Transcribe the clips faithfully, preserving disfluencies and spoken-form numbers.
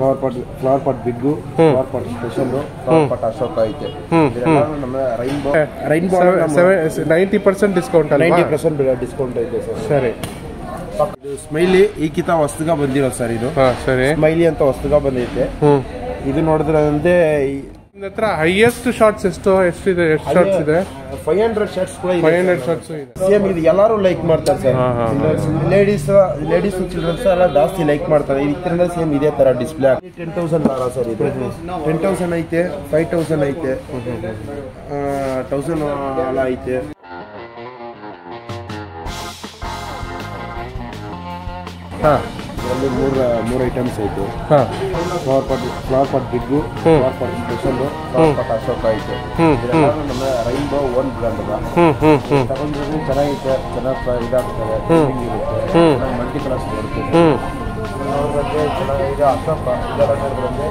Flower pot flower pot big flower pot special flower pot Ashoka ಐತೆ ನಮ್ಮ rainbow rainbow ninety percent discount ninety percent discount ಐತೆ sir. ಸರಿ. ಇದು smiley ಈಕಿತ ಹೊಸಗ ಬಂದಿರೋದು sir. ಇದು ಸರಿ ಸ್ಮೈಲಿ ಅಂತ ಹೊಸಗ ಬಂದೈತೆ. ಇದು ನೋಡಿದ್ರೆ ಅಂದ್ರೆ ಹತ್ರ ಹೈಯೆಸ್ಟ್ ಶಾರ್ಟ್ಸ್ ಎಷ್ಟು ಎಷ್ಟಿದೆ ಎಷ್ಟು ಶಾರ್ಟ್ಸ್ ಇದೆ? ಫೈವ್ ಹಂಡ್ರೆಡ್ ಶಾರ್ಟ್ಸ್ ಕೂಡ ಫೈವ್ ಹಂಡ್ರೆಡ್ ಶಾರ್ಟ್ಸ್ ಇದೆ. ಸೇಮ್ ಇದು ಎಲ್ಲರೂ ಲೈಕ್ ಮಾಡ್ತಾರೆ ಸರ್. ಲೇಡೀಸ್ ಲೇಡೀಸ್ ಚಿಲ್ಡ್ರನ್ಸ್ ಎಲ್ಲ ಜಾಸ್ತಿ ಲೈಕ್ ಮಾಡ್ತಾರೆ. ಇದರಿಂದ ಸೇಮ್ ಇದೇ ತರ ಡಿಸ್ಪ್ಲೇ ಟೆನ್ ತೌಸಂಡ್ ಅಲ್ಲ ಸರ್. ಇದು ಟೆನ್ ತೌಸಂಡ್ ಐತೆ, ಫೈವ್ ತೌಸಂಡ್ ಐತೆ, ತೌಸಂಡ್ ಎಲ್ಲ ಐತೆ. ಇದರಲ್ಲಿ ಮೂರು ಮೂರು ಐಟಮ್ಸ್ ಐತೆ. Flower pot flower pot big flower pot special flower pot Ashoka ಐತೆ. ಇದೆಲ್ಲ ನಮ್ಮ ರೈನ್ಬೋ ಒನ್ ಬ್ರ್ಯಾಂಡ್ ಅದ. ತಗೊಂಡ್ರು ಚೆನ್ನಾಗೈತೆ, ಚೆನ್ನಾಗಿ ಇದಾಗ್ತದೆ, ಇರುತ್ತೆ, ಮಲ್ಟಿ ಕಲರ್ಸ್ ಬರುತ್ತೆ. ಅವ್ರ ಬಗ್ಗೆ ಚೆನ್ನಾಗಿದೆ ಅಶೋಕ. ಇದೆಲ್ಲ ನೋಡಿದ್ರೆ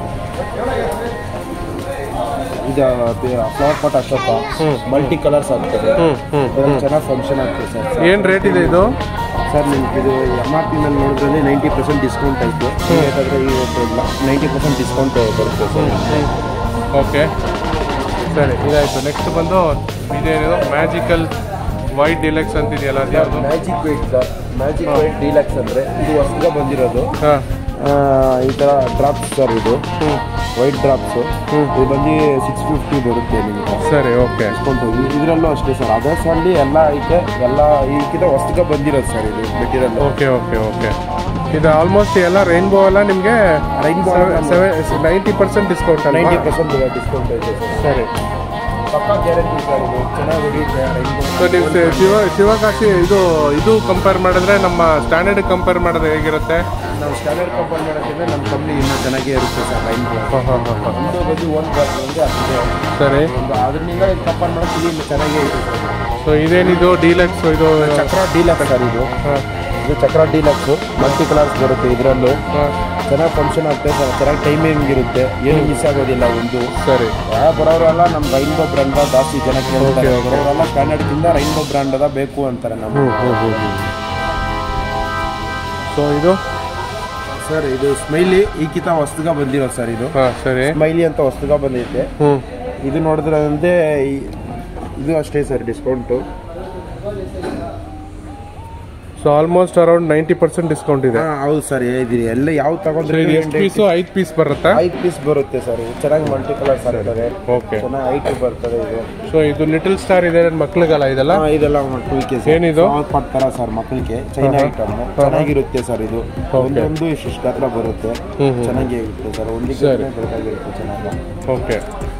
ಇದು flower pot Ashoka multi colours ಆಗ್ತದೆ, ಚೆನ್ನಾಗಿ ಫಂಕ್ಷನ್ ಆಗ್ತದೆ ಸರ್. ಏನು ರೇಟ್ ಇದೆ ಇದು ಸರ್? ನಿಮ್ಗೆ ಇದು ಎಮ್ ಆರ್ ಪಿ ಮೇಲೆ ನೋಡಿದ್ರೆ ನೈಂಟಿ ಪರ್ಸೆಂಟ್ ಡಿಸ್ಕೌಂಟ್ ಆಯಿತು. ಬೇಕಾದರೆ ಈ ರೇಟ್ ಇಲ್ಲ, ನೈಂಟಿ ಪರ್ಸೆಂಟ್ ಡಿಸ್ಕೌಂಟ್ ಬರುತ್ತೆ ಸರ್. ಓಕೆ ಸರಿ, ಇದಾಯಿತು. ನೆಕ್ಸ್ಟ್ ಬಂದು ಇದೇನಿದು ಮ್ಯಾಜಿಕಲ್ ವೈಟ್ ಡಿಲಕ್ಸ್ ಅಂತಿದೆಯಲ್ಲ, ಅದು ಯಾವುದು? Magic white sir. Magic white deluxe ಅಂದರೆ ಇದು ಹೊಸಗ ಬಂದಿರೋದು. ಈ ಥರ ಡ್ರಾಪ್ಸ್ ಸರ್. ಇದು ವೈಟ್ ಡ್ರಾಪ್ಸು ಇದು ಬಂದು ಸಿಕ್ಸ್ ಫಿಫ್ಟಿ ಬರುತ್ತೆ ನಿಮಗೆ. ಸರಿ ಓಕೆ. ಡಿಸ್ಕೌಂಟ್ ಇದರಲ್ಲೂ ಅಷ್ಟೇ ಸರ್. ಅದರ್ಸಲ್ಲಿ ಎಲ್ಲ ಐತೆ, ಎಲ್ಲ ಈಗಿಂತ ಹೊಸಗ ಬಂದಿರೋದು ಸರ್ ಇದು ಮೆಟೀರಿಯಲ್. Okay okay okay. ಇದು ಆಲ್ಮೋಸ್ಟ್ ಎಲ್ಲ ರೈನ್ಬೋ ಎಲ್ಲ ನಿಮಗೆ ರೈನ್ಬೋ ನೈಂಟಿ ಪರ್ಸೆಂಟ್ ಡಿಸ್ಕೌಂಟ್ ಅಲ್ಲ? ನೈಂಟಿ ಪರ್ಸೆಂಟ್ ಡಿಸ್ಕೌಂಟ್ ಐತೆ ಸರ್. ಸರಿ, ಪಕ್ಕಾ ಗ್ಯಾರಂಟಿ ಸರ್. ಇದು ಚೆನ್ನಾಗಿ ಹೊಡಿಯುತ್ತೆ ರೈನ್ಬೋ. ಸೊ ನೀವು ಶಿವ ಶಿವಕಾಶಿ ಇದು ಇದು ಕಂಪೇರ್ ಮಾಡಿದ್ರೆ ನಮ್ಮ ಸ್ಟ್ಯಾಂಡರ್ಡ್ ಕಂಪೇರ್ ಮಾಡಿದ್ರೆ ಹೇಗಿರುತ್ತೆ? ನಾವು ಸ್ಟ್ಯಾಂಡರ್ಡ್ ಕಂಪೇರ್ ಮಾಡೋದಿದ್ರೆ ನಮ್ಮ ಕಂಪ್ನಿ ಇನ್ನೂ ಚೆನ್ನಾಗೇ ಇರುತ್ತೆ ಸರ್ ರೈನ್ಬೋ. ಒಂದು ಬದಿ ಒಂದು ಬರ್ತಿದೆ ಅಷ್ಟೇ. ಸರಿ, ಅದರಿಂದ ಕಂಪೇರ್ ಮಾಡೋದು ಇನ್ನೂ ಚೆನ್ನಾಗೇ ಇರುತ್ತೆ ಸರ್. ಸೊ ಇದೇನಿದು ಡೀಲಕ್ಸ್? ಇದು ಚಕ್ರ ಡೀಲಕ್ಸ್ ಸರ್. ಇದು ಇದು ಚಕ್ರ ಡೀಲಕ್ಸು ಮಲ್ಟಿ ಕಲರ್ಸ್ ಬರುತ್ತೆ. ಇದರಲ್ಲೂ ಚೆನ್ನಾಗಿ ಫಂಕ್ಷನ್ ಆಗ್ತದೆ ಸರ್. ಚೆನ್ನಾಗಿ ಟೈಮಿಂಗ್ ಇರುತ್ತೆ, ಏನು ಮಿಸ್ ಆಗೋದಿಲ್ಲ ಒಂದು. ಸರಿ, ಬರೋರೆಲ್ಲ ನಮ್ಮ ರೈನ್ಬೋ ಬ್ರ್ಯಾಂಡ್ ಜಾಸ್ತಿ ಜನ ಕೇಳ್ತಾರೆ. ಬರೋರೆಲ್ಲ ಕನ್ನಡದಿಂದ ರೈನ್ಬೋ ಬ್ರ್ಯಾಂಡ್ ಅದ ಬೇಕು ಅಂತಾರೆ ನಮ್ಮ. ಸೊ ಇದು ಸರ್ ಇದು ಸ್ಮೈಲಿ ಈಕಿತ ಹೊಸಗ ಬಂದಿರೋದು ಸರ್. ಇದು ಸರಿ, ಸ್ಮೈಲಿ ಅಂತ ಹೊಸಗ ಬಂದೈತೆ. ಇದು ನೋಡಿದ್ರೆ ಅಂದ್ರೆ ಇದು ಅಷ್ಟೇ sir discount. So almost around ninety percent discount ಇದೆ. ಹೌದು ಸರ್, ಹೇಳಿದಿರಿ. ಎಲ್ಲ ಯಾವ ತಗೊಂಡ್ರೆ ಎಷ್ಟು ಪೀಸು? ಐದು ಪೀಸ್ ಬರುತ್ತೆ. ಐದು ಪೀಸ್ ಬರುತ್ತೆ ಸರ್. ಇದು ಚೆನ್ನಾಗಿ ಮಲ್ಟಿ ಕಲರ್ಸ್ ಆಗ್ತದೆ. ಓಕೆ, ಚೆನ್ನಾಗಿ ಐಟ್ ಬರ್ತದೆ ಇದು. ಸೊ ಇದು ಲಿಟಲ್ ಸ್ಟಾರ್ ಇದೆ ಮಕ್ಳಿಗಲ್ಲ ಇದೆಲ್ಲ? ಇದೆಲ್ಲ ಮಕ್ಕಳಿಗೆ ಏನಿದು ಕೊಡ್ತಾರ ಸರ್ ಮಕ್ಕಳಿಗೆ. ಚೈನಾ ಐಟಮ್ ಚೆನ್ನಾಗಿರುತ್ತೆ ಸರ್. ಇದು ಒಂದೊಂದು ಇಷ್ಟು ಹತ್ರ ಬರುತ್ತೆ, ಚೆನ್ನಾಗಿ ಇರುತ್ತೆ ಸರ್. ಒಂದಿಗೆ ಬೇಕಾಗಿರುತ್ತೆ ಚೆನ್ನಾಗಿ. ಓಕೆ,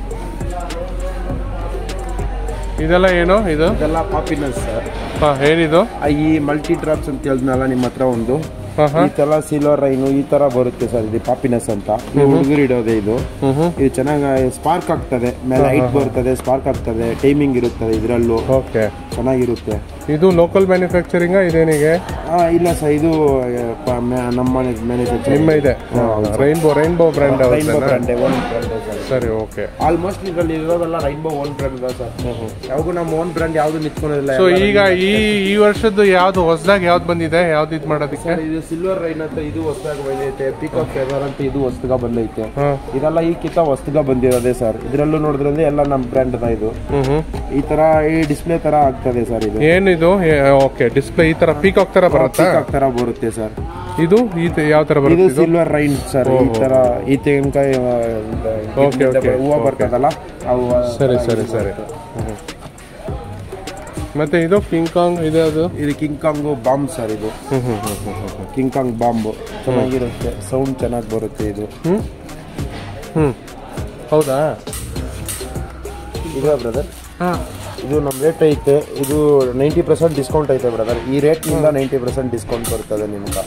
ಇದೆಲ್ಲ ಏನು? ಇದು ಇದೆಲ್ಲ ಪಾಪಿನಸ್ ಸರ್. ಹಾಂ, ಏನಿದು? ಈ ಮಲ್ಟಿ ಡ್ರಾಪ್ಸ್ ಅಂತ ಹೇಳಿದ್ನಲ್ಲ ನಿಮ್ಮ ಹತ್ರ ಒಂದು, ಈ ತರ ಸಿಲ್ವರ್ ರೈನು ಈ ತರ ಬರುತ್ತೆ ಸರ್. ಇದು ಪಾಪಿನಸ್ ಅಂತ ಹುಡುಗರು ಇಡೋದೆ. ಇದು ಇದು ಚೆನ್ನಾಗಿ ಸ್ಪಾರ್ಕ್ ಆಗ್ತದೆ, ಮೇಲೆ ಲೈಟ್ ಬರ್ತದೆ, ಸ್ಪಾರ್ಕ್ ಆಗ್ತದೆ, ಟೈಮಿಂಗ್ ಇರುತ್ತದೆ ಇದರಲ್ಲೂ. ಓಕೆ, ಚೆನ್ನಾಗಿರುತ್ತೆ. ಇದು ಲೋಕಲ್ ಮ್ಯಾನುಫ್ಯಾಕ್ಚರಿಂಗ್ ಇದೇನಿಗೆ? ಇಲ್ಲ ಸರ್, ಇದು ನಮ್ಮ ಮ್ಯಾನುಫ್ಯಾಕ್ಚರಿಂಗ್ ನಿಮ್ಮ ಇದೆ. Rainbow rainbow brand rainbow brand own brand sir. ಸರಿ, ಓಕೆ. ಆಲ್ಮೋಸ್ಟ್ ಇದರಲ್ಲಿ ಇರೋದೆಲ್ಲ ರೈನ್ಬೋ ಓನ್ ಬ್ರ್ಯಾಂಡ್ ಸರ್. ಯಾವಾಗೂ ನಮ್ಮ ಓನ್ ಬ್ರ್ಯಾಂಡ್ ಯಾವ್ದು ನಿಂತ್ಕೊಳ್ಳೋದಿಲ್ಲ. ಸೊ ಈಗ ಈ ಈ ವರ್ಷದ್ದು ಯಾವ್ದು ಹೊಸದಾಗಿ ಯಾವ್ದು ಬಂದಿದೆ? ಯಾವ್ದು ಇದು ಮಾಡೋದಕ್ಕೆ? ಇದು ಸಿಲ್ವರ್ ರೈನ್ ಅಂತ ಇದು ಹೊಸದಾಗಿ ಬಂದೈತೆ. ಪಿಕಾಕ್ ಫೆದರ್ ಅಂತ ಇದು ಹೊಸದಾಗ ಬಂದೈತೆ. ಇದೆಲ್ಲ ಈ ಕಿತ್ತ ಹೊಸದಾಗ ಬಂದಿರೋದೇ ಸರ್. ಇದರಲ್ಲೂ ನೋಡಿದ್ರೆ ಎಲ್ಲ ನಮ್ಮ ಬ್ರ್ಯಾಂಡ್ ದ. ಇದು ಈ ತರ ಈ ಡಿಸ್ಪ್ಲೇ ತರ ಆಗ್ತದೆ ಸರ್. ಇದು ಏನಿದು? ಓಕೆ, ಡಿಸ್ಪ್ಲೇ ಈ ತರ ಪೀಕಾಕ್ ತರ ಬರುತ್ತೆ. ಪೀಕಾಕ್ ತರ ಬರುತ್ತೆ ಸರ್. ಇದು ಯಾವ ತರ ಬರುತ್ತೆ? ಇದು ಸಿಲ್ವರ್ ರೈನ್ ಸರ್. ಈ ತರ ಈ ತೆಂಗಿನಕಾಯಿ ಹೂವು ಬರ್ತದಲ್ಲ ಅವು. ಸರಿ ಸರಿ ಸರಿ. ಮತ್ತೆ ಇದು ಕಿಂಗ್ ಕಾಂಗ್ ಇದೆ. ಅದು ಇದು ಕಿಂಗ್ ಕಾಂಗ್ ಬಾಂಬ್ ಸರ್. ಇದು ಕಿಂಗ್ ಕಾಂಗ್ ಬಾಂಬ್ ಚೆನ್ನಾಗಿರುತ್ತೆ, ಸೌಂಡ್ ಚೆನ್ನಾಗಿ ಬರುತ್ತೆ. ಇದು ಹ್ಮ್ ಹ್ಮ್ ಹೌದಾ? ಈಗ ಬ್ರದರ್ ಇದು ನಮ್ಮ ರೇಟ್ ಐತೆ. ಇದು ನೈಂಟಿ ಪರ್ಸೆಂಟ್ ಡಿಸ್ಕೌಂಟ್ ಐತೆ ಬ್ರದರ್. ಈ ರೇಟ್ನಿಂದ ನೈಂಟಿ ಪರ್ಸೆಂಟ್ ಡಿಸ್ಕೌಂಟ್ ಬರ್ತದೆ ನಿಮ್ಗೆ.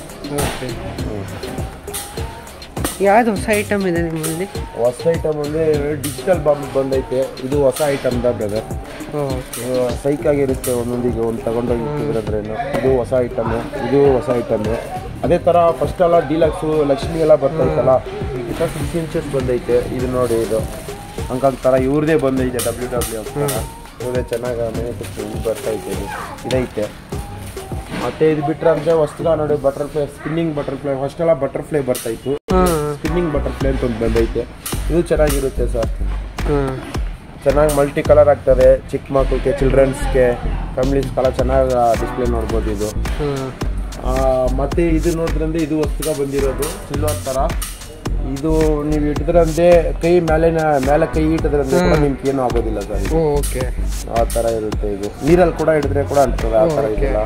ಯಾವ್ದು ಹೊಸ ಐಟಮ್ ಇದೆ ನಿಮ್ಮಲ್ಲಿ? ಹೊಸ ಐಟಮ್ ಅಂದರೆ ಡಿಜಿಟಲ್ ಬಾಂಬ್ ಬಂದೈತೆ. ಇದು ಹೊಸ ಐಟಮ್ ದ ಬ್ರದರ್. ಸೈಕ್ ಆಗಿರುತ್ತೆ ಒಂದೊಂದಿಗೆ ಒಂದು ತಗೊಂಡೋಗಿಟ್ಟಿದ್ರೇನು. ಇದು ಹೊಸ ಐಟಮ್, ಇದು ಹೊಸ ಐಟಮ್. ಅದೇ ಥರ ಫಸ್ಟ್ ಎಲ್ಲ ಡೀಲಕ್ಸು ಲಕ್ಷ್ಮಿ ಎಲ್ಲ ಬರ್ತೈತಲ್ಲ, ಈಗ ಸಿಕ್ಸ್ ಇಂಚಸ್ ಬಂದೈತೆ. ಇದು ನೋಡಿ, ಇದು ಅಂಕಲ್ ಥರ ಇವ್ರದೇ ಬಂದೈತೆ. ಡಬ್ಲ್ಯೂ ಡಬ್ಲ್ಯೂ ಅಂತ ಇವ್ರದೇ ಚೆನ್ನಾಗಿ ಮ್ಯಾನುಫ್ಯಾಕ್ಚರಿಂಗ್ ಬರ್ತೈತೆ. ಇದು ಇದೈತೆ. ಮತ್ತೆ ಇದು ಬಿಟ್ರೆ ಅಂದ್ರೆ ಹೊಸಗ ನೋಡಿ ಬಟರ್ಫ್ಲೈ ಸ್ಪಿನ್ನಿಂಗ್ ಬಟರ್ಫ್ಲೈ ಫಸ್ಟ್ ಎಲ್ಲ ಬಟರ್ಫ್ಲೈ ಬರ್ತಾ ಇತ್ತು, ಸ್ಪಿನ್ನಿಂಗ್ ಬಟರ್ಫ್ಲೈ ಅಂತ ಒಂದು ಬಂದೈತೆ. ಇದು ಚೆನ್ನಾಗಿರುತ್ತೆ ಸರ್, ಚೆನ್ನಾಗಿ ಮಲ್ಟಿ ಕಲರ್ ಆಗ್ತದೆ. ಚಿಕ್ಕ ಮಕ್ಕಳಿಗೆ, ಚಿಲ್ಡ್ರನ್ಸ್ಗೆ, ಫ್ಯಾಮಿಲೀಸ್ಗೆಲ್ಲ ಚೆನ್ನಾಗಿ ಡಿಸ್ಪ್ಲೇ ನೋಡ್ಬೋದು ಇದು. ಮತ್ತೆ ಇದು ನೋಡಿದ್ರಂದ್ರೆ ಇದು ಹೊಸಗ ಬಂದಿರೋದು ಸಿಲ್ವರ್ ಥರ. ಇದು ನೀವು ಇಟ್ಟಿದ್ರಂದ್ರೆ ಕೈ ಮೇಲೆ ಮೇಲೆ ಕೈ ಇಟ್ಟಿದ್ರಂದ್ರೆ ಕೂಡ ನಿಮ್ಗೆ ಏನೂ ಆಗೋದಿಲ್ಲ ಸರ್. ಓಕೆ, ಆ ಥರ ಇರುತ್ತೆ. ಇದು ನೀರಲ್ಲಿ ಕೂಡ ಹಿಡಿದ್ರೆ ಕೂಡ ಅಂತದೆ, ಆ ಥರ ಇದೆಲ್ಲ.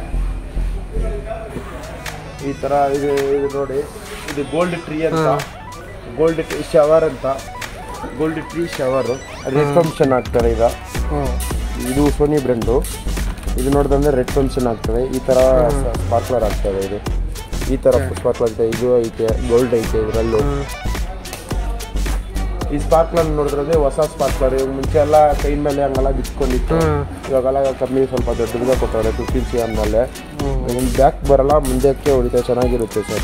ಈ ಥರ ಇದು ಇದು ನೋಡಿ, ಇದು ಗೋಲ್ಡ್ ಟ್ರೀ ಅಂತ, ಗೋಲ್ಡ್ ಟ್ರೀ ಶವರ್ ಅಂತ, gold tree shower red function ಆಗ್ತದೆ. ಈಗ ಇದು ಸೋನಿ ಬ್ರ್ಯಾಂಡು. ಇದು ನೋಡಿದ್ರೆ ರೆಡ್ ಫಂಕ್ಷನ್ ಆಗ್ತದೆ. ಈ ಥರ ಸ್ಪಾರ್ಕ್ಲರ್ ಆಗ್ತದೆ. ಇದು ಈ ಥರ ಸ್ಪಾರ್ಕ್ಲರ್ ಐತೆ. ಇದು ಐತೆ, ಗೋಲ್ಡ್ ಐತೆ ಇದರಲ್ಲೂ. ಈ ಸ್ಪಾರ್ಕ್ಲರ್ ನೋಡಿದ್ರೆ ಹೊಸ ಸ್ಪಾರ್ಕ್ಲರ್. ಇವಾಗ ಮುಂಚೆ ಎಲ್ಲ ಕೈ ಮೇಲೆ ಹಂಗೆಲ್ಲ ಬಿಚ್ಕೊಂಡಿತ್ತು, ಇವಾಗೆಲ್ಲ ಕಮ್ಮಿ ಸ್ವಲ್ಪ ದೊಡ್ಡದಾಗ ಕೊಟ್ಟವ್ರೆ ಫಿಫ್ಟೀನ್ ಸಿ ಎಮ್ ನಲ್ಲೇ. ಬ್ಯಾಕ್ ಬರಲ್ಲ, ಮುಂದಕ್ಕೆ ಹೊಡಿತೆ, ಚೆನ್ನಾಗಿರುತ್ತೆ ಸರ್.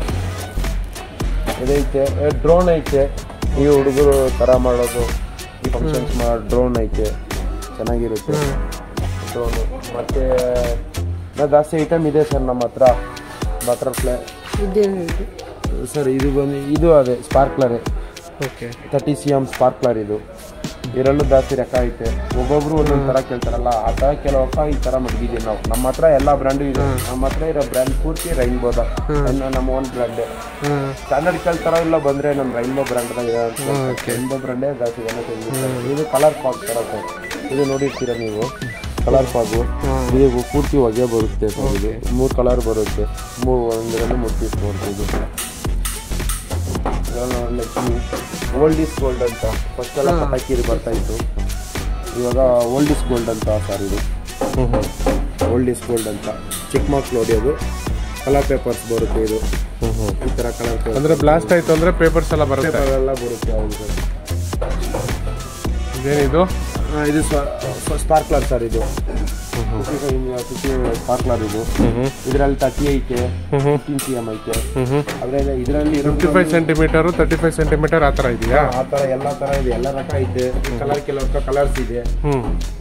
ಇದೈತೆ ಡ್ರೋನ್ ಐತೆ, ಈ ಹುಡುಗರು ಥರ ಮಾಡೋದು ಈ ಫಂಕ್ಷನ್ಸ್ ಮಾಡೋ ಡ್ರೋನ್ ಐತೆ, ಚೆನ್ನಾಗಿರುತ್ತೆ ಡ್ರೋನು. ಮತ್ತು ಜಾಸ್ತಿ ಐಟಮ್ ಇದೆ ಸರ್ ನಮ್ಮ ಹತ್ರ. ಬಟರ್ಫ್ಲೈ ಸರ್, ಇದು ಬಂದು ಇದು ಅದೇ ಸ್ಪಾರ್ಕ್ಲರೇ. Okay, thirty C M sparkler. ಇದು ಇದರಲ್ಲೂ ಜಾಸ್ತಿ ಲೆಕ್ಕ ಐತೆ. ಒಬ್ಬೊಬ್ರು ಒಂದೊಂದು ಥರ ಕೇಳ್ತಾರಲ್ಲ, ಆ ಥರ ಕೆಲವಪ್ಪ ಈ ಥರ ಮಡಗಿದ್ದೀವಿ ನಾವು. ನಮ್ಮ ಹತ್ರ ಎಲ್ಲ ಬ್ರ್ಯಾಂಡು ಇದೆ. ನಮ್ಮ ಹತ್ರ ಇರೋ ಬ್ರ್ಯಾಂಡ್ ಪೂರ್ತಿ ರೈನ್ಬೋದ, ನಮ್ಮ ಓನ್ ಬ್ರ್ಯಾಂಡೇ. ಸ್ಟ್ಯಾಂಡರ್ಡ್ ಕೇಳ್ತಾರ ಇಲ್ಲ ಬಂದರೆ ನಮ್ಮ ರೈನ್ಬೋ ಬ್ರ್ಯಾಂಡ್ದಾಗ ಇದೆ. ರೈನ್ಬೋ ಬ್ರ್ಯಾಂಡೇ ಜಾಸ್ತಿ ಜನ ತೆಗೆದಿರ್ತಾರೆ. ಇದು ಕಲರ್ ಪಾಕ್ ಥರ ಸರ್. ಇದು ನೋಡಿರ್ತೀರ ನೀವು, ಕಲರ್ ಪಾಗು. ಇದು ಪೂರ್ತಿ ಹೊಗೆ ಬರುತ್ತೆ ಸರ್. ಇದು ಮೂರು ಕಲರ್ ಬರುತ್ತೆ, ಮೂರು ಒಂದರಲ್ಲಿ ಮೂರು ಪೀಸ್ ಬರುತ್ತೆ. ಇದು ಲಕ್ಷ್ಮಿ ಓಲ್ಡ್ ಈಸ್ ಗೋಲ್ಡ್ ಅಂತ. ಫಸ್ಟ್ ಎಲ್ಲ ಪಟಾಕಿ ಇದು ಬರ್ತಾ ಇತ್ತು, ಇವಾಗ ಓಲ್ಡ್ ಈಸ್ ಗೋಲ್ಡ್ ಅಂತ ಸರ್. ಇದು ಓಲ್ಡ್ ಈಸ್ ಗೋಲ್ಡ್ ಅಂತ ಚಿಕ್ಕ ಮಕ್ಳು ಹೊಡೆಯೋದು. ಕಲರ್ ಪೇಪರ್ಸ್ ಬರುತ್ತೆ. ಇದು ಈ ಥರ ಕಲರ್ ಪೇಪರ್ ಅಂದರೆ ಬ್ಲಾಸ್ಟ್ ಆಯಿತು ಅಂದರೆ ಪೇಪರ್ಸ್ ಎಲ್ಲ ಬರುತ್ತೆ, ಎಲ್ಲ ಬರುತ್ತೆ. ಹೌದು ಸರ್. ಇದೇನಿದು? ಇದು ಸ್ಪಾರ್ಕ್ಲರ್ ಸರ್. ಇದು ಸ್ಪಾರ್ಕ್ಲರ್. ಇದು ಇದರಲ್ಲಿ ತರ್ಟಿ ಐತೆ, ಫಿಫ್ಟೀನ್ ಸಿ ಎಮ್ ಐತೆ. ಅದ್ರಲ್ಲಿ ಇದರಲ್ಲಿ fifty five centimetre, thirty five centimetre ಆ ಥರ ಇದೆಯಾ? ಆ ಥರ ಎಲ್ಲ ಥರ ಇದೆ, ಎಲ್ಲ ರಕ ಐತೆ. ಕಲರ್ ಕೆಲವು ಕಲರ್ಸ್ ಇದೆ. ಹ್ಞೂ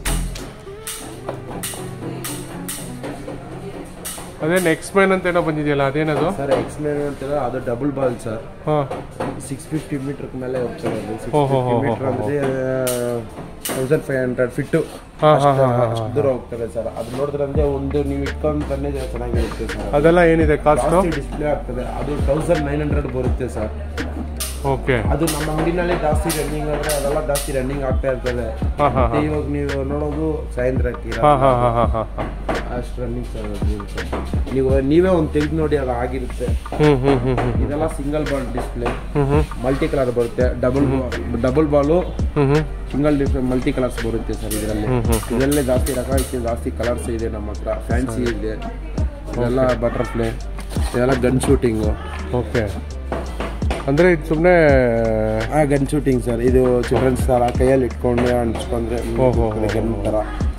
ಅದೇನು ಎಕ್ಸ್ಮೆನ್ ಅಂತ ಏನೋ ಬಂದಿದೆಯಲ್ಲ, ಅದೇನದು ಸರ್? ಎಕ್ಸ್ಮೆನ್ ಅಂತ ಅದು ಡಬಲ್ ಬಾಲ್ ಸರ್. ಹಾಂ, ಸಿಕ್ಸ್ ಫಿಫ್ಟಿ ಮೀಟರ್ ಮೇಲೆ ಹೋಗ್ತಾರೆ. ಅದು ಸಿಕ್ಸ್ ಫಿಫ್ಟಿ ಮೀಟರ್ ಅಂದರೆ ತೌಸಂಡ್ ಫೈವ್ ಹಂಡ್ರೆಡ್ ಫಿಟ್ಟು ಅಷ್ಟು ದೂರ ಹೋಗ್ತಾರೆ ಸರ್. ಅದು ನೋಡಿದ್ರೆ ಒಂದು ನೀವು ಇಟ್ಕೊಂಡ್ರೆ ಚೆನ್ನಾಗಿರುತ್ತೆ ಸರ್. ಅದೆಲ್ಲ ಏನಿದೆ ಕಾಸ್ಟ್? ಡಿಸ್ಪ್ಲೇ ಆಗ್ತದೆ. ಅದು ತೌಸಂಡ್ ನೈನ್ ಹಂಡ್ರೆಡ್ ಬರುತ್ತೆ ಸರ್. ಓಕೆ, ಅದು ನಮ್ಮ ಅಂಗಡಿನಲ್ಲಿ ಜಾಸ್ತಿ ರನ್ನಿಂಗ್ ಆದರೆ ಅದೆಲ್ಲ ಜಾಸ್ತಿ ರನ್ನಿಂಗ್ ಆಗ್ತಾ ಇರ್ತದೆ. ಇವಾಗ ನೀವು ನೋಡೋದು ಸಾಯಂಕಾಲಕ್ಕೆ ಅಷ್ಟು ರನ್ನಿಂಗ್ ಸರ್. ನೀವು ನೀವೇ ಒಂದು ತೆಗೆದು ನೋಡಿ, ಅದು ಆಗಿರುತ್ತೆ. ಇದೆಲ್ಲ single ball display, multi colour ಬರುತ್ತೆ. Double double ball single display multi colours ಬರುತ್ತೆ ಸರ್. ಇದರಲ್ಲಿ ಇದರಲ್ಲೇ ಜಾಸ್ತಿ ರಕ ಐತೆ, ಜಾಸ್ತಿ ಕಲರ್ಸ್ ಇದೆ ನಮ್ಮ ಹತ್ರ. ಫ್ಯಾನ್ಸಿ ಇದೆ, ಇದೆಲ್ಲ ಬಟರ್ಫ್ಲೈ, ಇದೆಲ್ಲ ಗನ್ ಶೂಟಿಂಗು. ಓಕೆ, ಅಂದರೆ ಇದು ಸುಮ್ಮನೆ ಗನ್ ಶೂಟಿಂಗ್ ಸರ್. ಇದು ಚಿಲ್ಡ್ರನ್ಸ್ ಥರ ಕೈಯಲ್ಲಿ ಇಟ್ಕೊಂಡು ಅನ್ಸ್ಕೊಂಡ್ರೆ ಗನ್ ಥರ.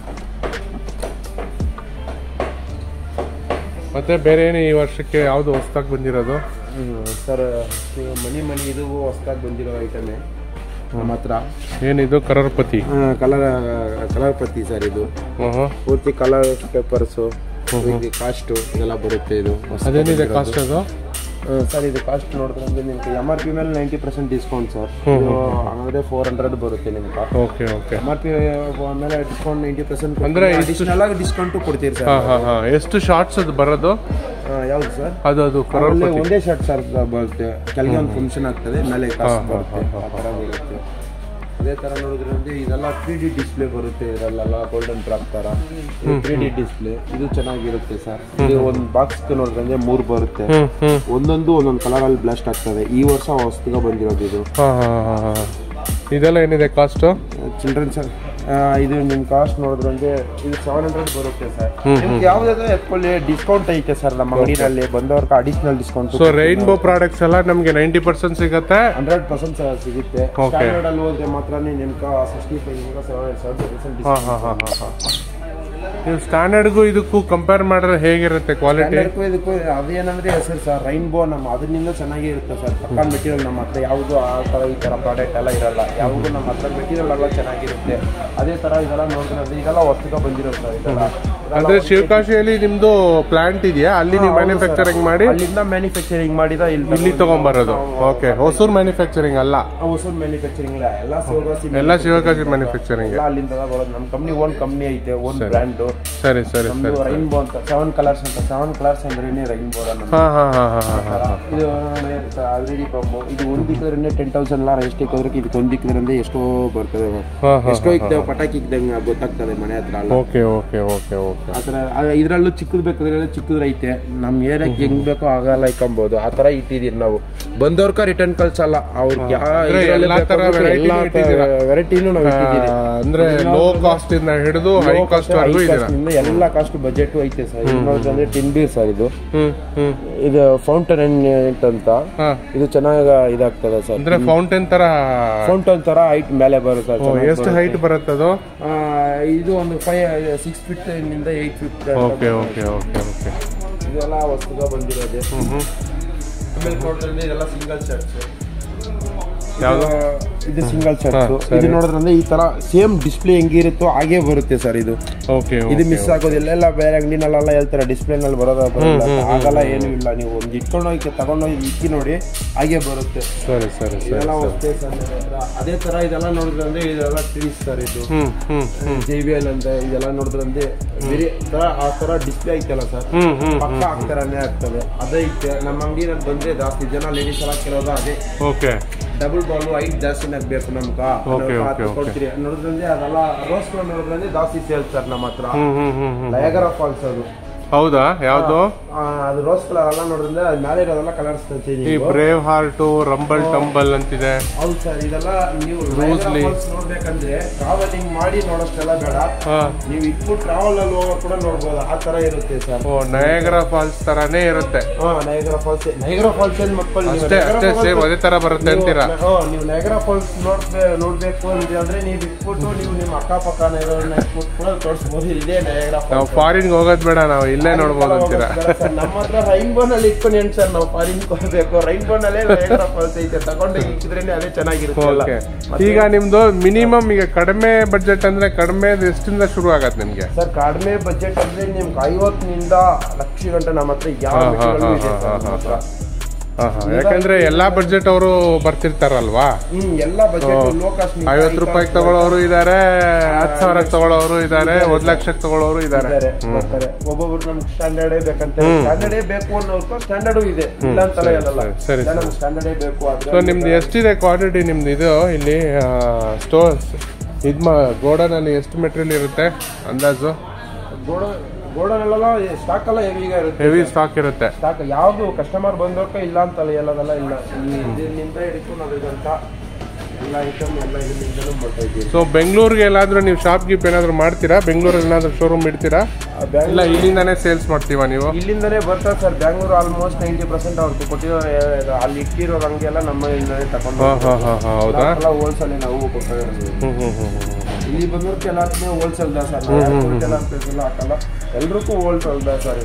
ಮತ್ತೆ ಬೇರೆ ಏನು ಈ ವರ್ಷಕ್ಕೆ ಯಾವುದು ಹೊಸದಾಗಿ ಬಂದಿರೋದು ಸರ್? ಮನಿ ಮನಿ ಇದು ಹೊಸದಾಗಿ ಬಂದಿರೋ ಐಟಮೇ ನಮ್ಮ ಹತ್ರ. ಏನಿದು? ಕಲರ್ಪತಿ ಕಲರ್ ಕಲರ್ಪತಿ ಸರ್. ಇದು ಪೂರ್ತಿ ಕಲರ್ ಪೇಪರ್ಸು, ಕಾಸ್ಟು ಇದೆಲ್ಲ ಬರುತ್ತೆ. ಇದು ಅದೇನಿದೆ ಕಾಸ್ಟ್ ಅದು ಸರ್? ಇದು ಕಾಸ್ಟ್ ನೋಡಿದ್ರೆ ನಿಮ್ಗೆ ಎಮ್ ಆರ್ ಪಿ ಮೇಲೆ ನೈಂಟಿ ಪರ್ಸೆಂಟ್ ಡಿಸ್ಕೌಂಟ್ ಸರ್. ಅಂದರೆ ಫೋರ್ ಹಂಡ್ರೆಡ್ ಬರುತ್ತೆ ನಿಮ್ಗೆ. Okay okay, M R P ಮೇಲೆ ಡಿಸ್ಕೌಂಟ್ ನೈಂಟಿ ಪರ್ಸೆಂಟ್ ಅಂದರೆ ಅಡಿಷನಲ್ ಆಗಿ ಡಿಸ್ಕೌಂಟು ಕೊಡ್ತೀರಿ ಸರ್. ಹಾಂ ಹಾಂ, ಎಷ್ಟು ಶಾರ್ಟ್ಸ್ ಅದು ಬರೋದು? ಯಾವುದು ಸರ್? ಅದು ಅದು ಒಂದೇ ಶರ್ಟ್ ಸರ್ ಬರುತ್ತೆ. ಕೆಳಗೆ ಒಂದು ಫಂಕ್ಷನ್ ಆಗ್ತದೆ, ಮೇಲೆ ಕಾಸ್ಟ್ ಬರುತ್ತೆ. ಆ ಥರ ಬರುತ್ತೆ. ಅದೇ ಥರ ನೋಡಿದ್ರೆ ಇದೆಲ್ಲ ತ್ರೀ ಡಿ ಡಿಸ್ಪ್ಲೇ ಬರುತ್ತೆ. ಇದರಲ್ಲೆಲ್ಲ ಗೋಲ್ಡನ್ ಡ್ರಾಪ್ ಥರ ತ್ರೀ ಡಿ ಡಿಸ್ಪ್ಲೇ. ಇದು ಚೆನ್ನಾಗಿರುತ್ತೆ ಸರ್. ಇದು ಒಂದು ಬಾಕ್ಸ್ ನೋಡಿದ್ರೆ ಮೂರು ಬರುತ್ತೆ. ಒಂದೊಂದು ಒಂದೊಂದು ಕಲರಲ್ಲಿ ಬ್ಲಾಸ್ಟ್ ಆಗ್ತದೆ. ಈ ವರ್ಷ ಹೊಸದಾಗಿ ಬಂದಿರೋದು ಇದು. ಇದೆಲ್ಲ ಏನಿದೆ ಕಾಸ್ಟು? ಚಿಲ್ಡ್ರನ್ಸ್ ಇದು ನಿಮ್ಮ ಕಾಸ್ಟ್ ನೋಡಿದ್ರೆ ಇದು ಸೆವೆನ್ ಹಂಡ್ರೆಡ್ ಬರುತ್ತೆ ಸರ್. ನಿಮ್ಗೆ ಯಾವುದಾದ್ರು ಎತ್ಕೊಳ್ಳಿ, ಡಿಸ್ಕೌಂಟ್ ಐತೆ ಸರ್ ನಮ್ಮ ಅಂಗಡಿನಲ್ಲಿ. ಬಂದವ್ರಿಗೆ additional discount. So rainbow products ಎಲ್ಲ ನಮಗೆ ನೈಂಟಿ ಪರ್ಸೆಂಟ್ ಸಿಗುತ್ತೆ, ಹಂಡ್ರೆಡ್ ಪರ್ಸೆಂಟ್ ಸಿಗುತ್ತೆ. ಸ್ಟ್ಯಾಂಡರ್ಡ್ ಅಲ್ಲಿ ಹೋದ್ರೆ ಮಾತ್ರ ನಿಮ್ಗೆ sixty five seventy percent discount. ನೀವು ಸ್ಟ್ಯಾಂಡರ್ಡ್ಗೂ ಇದಕ್ಕೂ ಕಂಪೇರ್ ಮಾಡಿದ್ರೆ ಹೇಗಿರುತ್ತೆ ಕ್ವಾಲಿಟಿ? ಇದಕ್ಕೂ ಅದೇನಂದ್ರೆ ಹೆಸರು ಸರ್ ರೈನ್ಬೋ, ನಮ್ಮ ಅದರಿಂದ ಚೆನ್ನಾಗಿ ಇರುತ್ತೆ ಸರ್. ಪಕ್ಕ ಮೆಟೀರಿಯಲ್ ನಮ್ಮ ಹತ್ರ ಯಾವುದು ಆ ಥರ ಈ ಥರ ಪ್ರಾಡಕ್ಟ್ ಎಲ್ಲ ಇರಲ್ಲ, ಯಾವುದು ನಮ್ಮ ಹತ್ರ ಮೆಟೀರಿಯಲ್ ಎಲ್ಲ ಚೆನ್ನಾಗಿರುತ್ತೆ. ಅದೇ ಥರ ಇದೆಲ್ಲ ನೋಡಿದ್ರೆ ಇದೆಲ್ಲ ಹೊಸಗ ಬಂದಿರೋದು ಸರ್. ಇದೆಲ್ಲ ಅಂದ್ರೆ ಶಿವಕಾಶಿಯಲ್ಲಿ ನಿಮ್ದು ಪ್ಲಾಂಟ್ ಇದೆಯಾ? ಅಲ್ಲಿ ನೀವು ಮ್ಯಾನುಫ್ಯಾಕ್ಚರಿಂಗ್ ಮಾಡಿ ಅಲ್ಲಿಂದ ಮ್ಯಾನುಫ್ಯಾಕ್ಚರಿಂಗ್ ಮಾಡಿದ ಇಲ್ಲಿ ತಗೊಂಡ್ಬರೋದು? ಓಕೆ. ಹೊಸೂರ್ ಮ್ಯಾನುಫ್ಯಾಕ್ಚರಿಂಗ್ ಅಲ್ಲ? ಹೊಸೂರ್ ಮ್ಯಾನುಫ್ಯಾಕ್ಚರಿಂಗ್ ಇಲ್ಲ, ಎಲ್ಲ ಶಿವಕಾಶಿ ಎಲ್ಲ ಶಿವಕಾಶಿ ಮ್ಯಾನುಫ್ಯಾಕ್ಚರಿಂಗ್. ಅಲ್ಲಿಂದ ಬರೋದು. ನಮ್ಮ ಕಂಪ್ನಿ ಓನ್ ಕಂಪ್ನಿ ಐತೆ, ಓನ್ ಬ್ರ್ಯಾಂಡ್. ಸರಿ ಸರಿ ಸರಿ. ರೈನ್ಬೋ ಅಂತ ಸೆವೆನ್ ಕಲರ್ಸ್ ಅಂತ, ಸೆವೆನ್ ಕಲರ್ಸ್ ಅಂದ್ರೆ ರೈನ್ಬೋ. ಹಾ ಹಾ ಹಾ ಹಾ ಹಾ. ಇದು ಆಲ್ರೆಡಿ ಬಂಬು. ಇದು ಒಂದ್ ಇಕ್ಕಿದ್ರೆ ಟೆನ್ ತೌಸಂಡ್ ಎಲ್ಲ ರೆಸ್ಟ್ ಇಕ್ಕಿದ್ರೆ ಇದಕ್ಕೆ ಒಂದ್ ಇಕ್ಕಿದ್ರೆ ಎಷ್ಟೋ ಬರ್ತದೆ, ಎಷ್ಟೋ ಇಕ್ತೇವೆ ಪಟಾಕಿ ಇಕ್ದಂಗೆ ಗೊತ್ತಾಗ್ತದೆ ಮನೆ ಹತ್ರ. Okay okay okay okay. ಆ ಥರ ಇದ್ರಲ್ಲೂ ಚಿಕ್ಕದ್ ಬೇಕಾದ್ರೆ ಚಿಕ್ಕದ್ರ ಐತೆ, ನಮ್ ಏರಿಯಾಕ್ಕೆ ಹೆಂಗ್ ಬೇಕೋ ಆಗಲ್ಲ ಇಕ್ಕೊಂಬೋದು. ಆ ತರ ಇಟ್ಟಿದೀವಿ ನಾವು. ಬಂದವ್ರಕ ರಿಟರ್ನ್ ಕಳ್ಸಲ್ಲ, ಅವ್ರಿಗೆ ವೆರೈಟಿನೂ ನಾವು ಇಟ್ಟಿದ್ದೀವಿ. ಅಂದ್ರೆ ಲೋ ಕಾಸ್ಟ್ ಇಂದ ಹಿಡಿದು ಹೈ ಕಾಸ್ಟ್ ವರೆಗೂ ಇದೆ. ಎಲ್ಲ ಕಾಸ್ಟ್ ಬಜೆಟ್ ಐತೆ ಸರ್. ಅಂದ್ರೆ ಟಿನ್ ಬೀರ್ ಸರ್ ಇದು. ಇದು ಫೌಂಟೇನ್ ಅಂತ, ಇದು ಚೆನ್ನಾಗಿ ಇದಾಗ್ತದೆ ಸರ್. ಅಂದ್ರೆ ಫೌಂಟೇನ್ ತರ ಫೌಂಟೇನ್ ತರ ಹೈಟ್ ಮೇಲೆ ಬರುತ್ತೆ. ಎಷ್ಟು ಹೈಟ್ ಬರುತ್ತೆ ಅದು? ಇದು ಒಂದು ಫೈವ್ ಸಿಕ್ಸ್ ಫೀಟ್ ಇಂದ eight feet. Okay okay okay okay. ಇದೆಲ್ಲ ವಸ್ತುಗ ಬಂದಿರೋದೆ. ಆಮೇಲೆ ನೋಡಿದ್ರೆ ಇದೆಲ್ಲ ಸಿಂಗಲ್ ಶರ್ಟ್ಸ್. ಯಾವುದು ಇದು ಸಿಂಗಲ್ ಶರ್ಟ್ಸ್. ಇದು ನೋಡಿದ್ರೆ ಈ ತರ ಸೇಮ್ ಡಿಸ್ಪ್ಲೇ ಹೆಂಗಿರುತ್ತೋ ಹಾಗೆ ಬರುತ್ತೆ ಸರ್ ಇದು. ಓಕೆ. ಇದು ಮಿಸ್ ಆಗೋದಿಲ್ಲ. ಎಲ್ಲ ಬೇರೆ ಅಂಗಡಿನಲ್ಲೆಲ್ಲ ಹೇಳ್ತಾರೆ ಡಿಸ್ಪ್ಲೇ ನಲ್ಲಿ ಬರೋದ ಆಗಲ್ಲ, ಏನು ಇಲ್ಲ. ನೀವು ಒಂದು ಇಟ್ಕೊಂಡು ಹೋಗಿ ತಗೊಂಡೋಗಿ ಇಕ್ಕಿ ನೋಡಿ ಹಾಗೆ ಬರುತ್ತೆ. ಸರಿ ಸರಿ. ಇದೆಲ್ಲ ಹೋಗ್ತೇ ಸರ್. ಅದೇ ತರ ಇದೆಲ್ಲ ನೋಡಿದ್ರೆ ಇದೆಲ್ಲ ಟ್ರೀಸ್ ಸರ್. ಇದು ಜೆ ಬಿ ಎಲ್ ಅಂತ ಇದೆಲ್ಲ ನೋಡಿದ್ರೆ ಬೇರೆ ತರ ಆ ತರ ಡಿಸ್ಪ್ಲೇ ಐತಲ್ಲ ಸರ್, ಪಕ್ಕ ಆಗ್ತಾರನೇ ಆಗ್ತದೆ. ಅದೇ ಐತೆ ನಮ್ಮ ಅಂಗಡಿನಲ್ಲಿ ಬಂದ್ರೆ ಜಾಸ್ತಿ ಜನ ಲೇಡೀಸ್ ಎಲ್ಲ ಕೇಳೋದು ಅದೇ. ಓಕೆ. ಡಬಲ್ ಬಾಲ್ ಐಟ್ ಜಾಸ್ತಿ ಆಗ್ಬೇಕು ನಮ್ಗ ಕೊಡ್ತೀರಿ ನೋಡಿದ್ರೆ ಅದೆಲ್ಲ ರೋಸ್ ನೋಡಿದ್ರೆ ಜಾಸ್ತಿ ಸೇಲ್ಸ್ ಸರ್ ನಮ್ಮ ಹತ್ರ. ನಯಾಗರಾ ಫಾಲ್ಸ್ ಅದು. ಹೌದಾ? ಯಾವ್ದು? ಅದು ರೋಸ್ ಕಲರ್ ಎಲ್ಲ ನೋಡಿದ್ರೆ ಮೇಲೆ ಇರೋದೆಲ್ಲ ಕಲರ್ಸ್ ಈ ಬ್ರೇವ್ ಹಾರ್ಟ್, ರಂಬಲ್ ಟಂಬಲ್ ಅಂತಿದೆ. ಹೌದು ಸರ್. ಇದೆಲ್ಲ ನೀವು ನೋಡ್ಬೇಕಂದ್ರೆ ಟ್ರಾವೆಲಿಂಗ್ ಮಾಡಿ ನೋಡೋಷ್ಟೆಲ್ಲ ಬೇಡ, ನೀವು ಇಟ್ಬಿಟ್ಟು ಟ್ರಾವೆಲ್ ಅಲ್ಲಿ ಹೋಗೋ ಕೂಡ ನೋಡ್ಬೋದು. ಆ ತರ ಇರುತ್ತೆ ಸರ್. ಓ, ನಯಾಗರಾ ಫಾಲ್ಸ್ ತರಾನೇ ಇರುತ್ತೆ. ಹಾ, ನಯಾಗರಾ ಫಾಲ್ಸ್. ನಯಾಗರಾ ಫಾಲ್ಸ್ ಏನ್ ಮಕ್ಕಳು ಅಷ್ಟೇ ಅಷ್ಟೇ ಸೇಮ್ ಅದೇ ತರ ಬರುತ್ತೆ ಅಂತೀರಾ? ನೀವು ನಯಾಗರಾ ಫಾಲ್ಸ್ ನೋಡ್ಬೇ ನೋಡ್ಬೇಕು ಅಂದ್ರೆ ನೀವು ಇಟ್ಬಿಟ್ಟು ನೀವು ನಿಮ್ಮ ಅಕ್ಕಪಕ್ಕನ ಇರೋದನ್ನ ಇಟ್ಬಿಟ್ಟು ಕೂಡ ತೋರಿಸ್ಬೋದು. ಇದೇ ನಯಾಗರಾ ಫಾಲ್ಸ್. ನಾವು ಫಾರಿನ್ ಹೋಗೋದ್ ಬೇಡ, ನಾವು ಇಲ್ಲೇ ನೋಡ್ಬೋದು ಅಂತೀರಾ? ನಮ್ಮ ಹತ್ರ ರೈನ್ಬೋ ನಲ್ಲಿ ಇಟ್ಕೊಂಡು ಏನ್ ಸರ್ ನಾವು ಫಾರಿನ್ ಹೋಗ್ಬೇಕು? ರೈನ್ಬೋ ನಲ್ಲೇ ನಯಾಗರಾ ಫಾಲ್ಸ್ ಐತೆ, ತಗೊಂಡು ಇಕ್ಕಿದ್ರೇನೆ ಅದೇ ಚೆನ್ನಾಗಿರುತ್ತೆ. ಈಗ ನಿಮ್ದು ಮಿನಿಮಮ್ ಈಗ ಕಡಿಮೆ ಬಜೆಟ್ ಅಂದ್ರೆ ಕಡಿಮೆ ಎಷ್ಟಿಂದ ಶುರು ಆಗತ್ತೆ ನಿಮ್ಗೆ ಸರ್? ಕಡಿಮೆ ಬಜೆಟ್ ಅಂದ್ರೆ ನಿಮ್ಗೆ ಐವತ್ತರಿಂದ ಲಕ್ಷ ಗಂಟೆ ನಮ್ಮ ಹತ್ರ ಯಾವ ಹತ್ರ. ಯಾಕಂದ್ರೆ ಎಲ್ಲಾ ಬಜೆಟ್ ಅವರು ಬರ್ತಿರ್ತಾರಲ್ವಾ? ಹ್ಮ್, ಎಲ್ಲಾ ಬಜೆಟ್ ಲೋ ಕಾಸ್ಟ್. ಐವತ್ತು ರೂಪಾಯಿಗೆ ತಗೊಳ್ಳೋರು ಇದಾರೆ, ಹತ್ತು ಸಾವಿರಕ್ಕೆ ತಗೊಳ್ಳೋರು ಇದಾರೆ, ಒಂದ್ ಲಕ್ಷಕ್ಕೆ ತಗೊಳ್ಳೋರು ಇದಾರೆ. ಒಬ್ಬೊಬ್ರು ನಮ್ಗೆ ಸ್ಟ್ಯಾಂಡರ್ಡೇ ಬೇಕಂತ, ಸ್ಟ್ಯಾಂಡರ್ಡೇ ಬೇಕು ಅನ್ನೋರ್ಗೂ ಸ್ಟ್ಯಾಂಡರ್ಡು ಇದೆ, ಇಲ್ಲ ಅಂತಲ್ಲ ಹೇಳಲ್ಲ. ಸರಿ, ನಮ್ಗೆ ಸ್ಟ್ಯಾಂಡರ್ಡೇ ಬೇಕು. ಸೊ ನಿಮ್ದು ಎಷ್ಟಿದೆ ಕ್ವಾಂಟಿಟಿ ನಿಮ್ದು ಇದು ಇಲ್ಲಿ ಸ್ಟೋರ್ಸ್? ಇದ್ ಗೋಡನ್ ಅಲ್ಲಿ ಎಷ್ಟು ಮೆಟೀರಿಯಲ್ ಇರುತ್ತೆ ಅಂದಾಜು? ಗೋಡನ್ ಗೋಡನೆಲ್ಲ ಸ್ಟಾಕ್ ಎಲ್ಲ ಹೆವಿ ಇರುತ್ತೆ. ಹೆವಿ ಸ್ಟಾಕ್ ಇರುತ್ತೆ. ಸ್ಟಾಕ್ ಯಾವ್ದು ಕಸ್ಟಮರ್ ಬಂದೋಕೆ ಇಲ್ಲ ಅಂತಲ್ಲ ಹೇಳೋದಲ್ಲ. ಇಲ್ಲ, ಇದರಿಂದ ಹಿಡಿದು ನಾವಿದಂತ ಎಲ್ಲ ಐಟಮ್ ಎಲ್ಲ ಇದರಿಂದಲೂ ಮಾಡ್ತಾ ಇದ್ದೀವಿ. ಸೊ ಬೆಂಗಳೂರಿಗೆ ಎಲ್ಲಾದ್ರೂ ನೀವು ಶಾಪ್ ಗೀಪ್ ಏನಾದ್ರು ಮಾಡ್ತೀರಾ? ಬೆಂಗಳೂರಲ್ಲಿ ಏನಾದ್ರು ಶೋರೂಮ್ ಇಡ್ತೀರಾ? ಇಲ್ಲ ಇಲ್ಲಿಂದಾನೇ ಸೇಲ್ಸ್ ಮಾಡ್ತೀವಾ ನೀವು? ಇಲ್ಲಿಂದಾನೇ ಬರ್ತಾರೆ sir. Bangalore almost ninety percent ಅವ್ರು ಕೊಟ್ಟಿರೋ ಅಲ್ಲಿ ಇಟ್ಟಿರೋ ಹಂಗೆಲ್ಲ ನಮ್ಮ ಇಂದಾನೆ ತಗೊಂಡು. ಹೌದಾ? ಹೋಲ್ಸೇಲ್ ನಾವು ಕೊಡ್ತಾ ಇರೋದು. ಇಲ್ಲಿ ಬಂದೋರ್ಗೆ ಎಲ್ಲಾದ್ರೂ ಹೋಲ್ಸೇಲ್ ದಾ ಸರ್. ಎಲ್ಲ ಹಾಕಲ್ಲ, ಎಲ್ರಿಗೂ ಹೋಲ್ಸೇಲ್ ದಾ ಸರ್.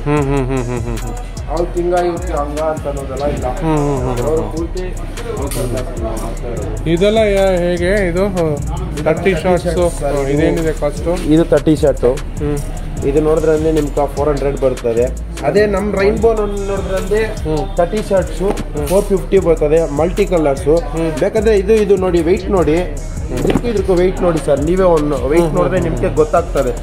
ಅವ್ರು ತಿಂಗ ಇವ್ರಿಗೆ ಹಂಗ ಅಂತ ಅನ್ನೋದೆಲ್ಲ ಇಲ್ಲ. ಅವರು ಪೂರ್ತಿ ಹೋಲ್ಸೇಲ್ ದಾ ಸರ್. ಇದೆಲ್ಲ ಹೇಗೆ? ಇದು ತರ್ಟಿ ಶಾರ್ಟ್ಸ್ ಇದೇನಿದೆ ಕಾಸ್ಟು? ಇದು ತರ್ಟಿ ಶಾರ್ಟು. ಇದು ನೋಡಿದ್ರೆ ನಿಮ್ಗೆ ಫೋರ್ ಹಂಡ್ರೆಡ್ ಬರ್ತದೆ. ಅದೇ ನಮ್ ರೈನ್ಬೋ ನೋಡಿದ್ರೆ ತರ್ಟಿ ಶರ್ಟ್ಸ್ ಫೋರ್ ಫಿಫ್ಟಿ ಬರ್ತದೆ, ಮಲ್ಟಿ ಕಲರ್ಸು. ಬೇಕಾದ್ರೆ ಇದು ಇದು ನೋಡಿ ವೆಯ್ಟ್ ನೋಡಿ, ಇದಕ್ಕೂ ಇದಕ್ಕೂ ವೆಯ್ಟ್ ನೋಡಿ ಸರ್. ನೀವೇ ಒಂದು ವೆಯ್ಟ್ ನೋಡಿದ್ರೆ ನಿಮ್ಗೆ ಗೊತ್ತಾಗ್ತದೆ.